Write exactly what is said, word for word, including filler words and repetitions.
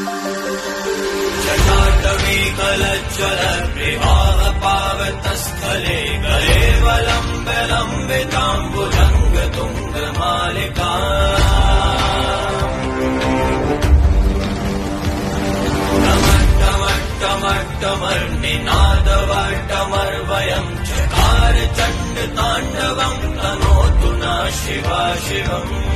जटाटवीकलज्ज्वलप्रवाहपावतस्थले गलेवलम्ब्य लम्बिताम्बुजङ्गतुङ्गमालिका टमट्टमट्टमर्निनादवट्टमर्वयम् चकार चण्डताण्डवम् तनोतु नः शिवा शिवम्।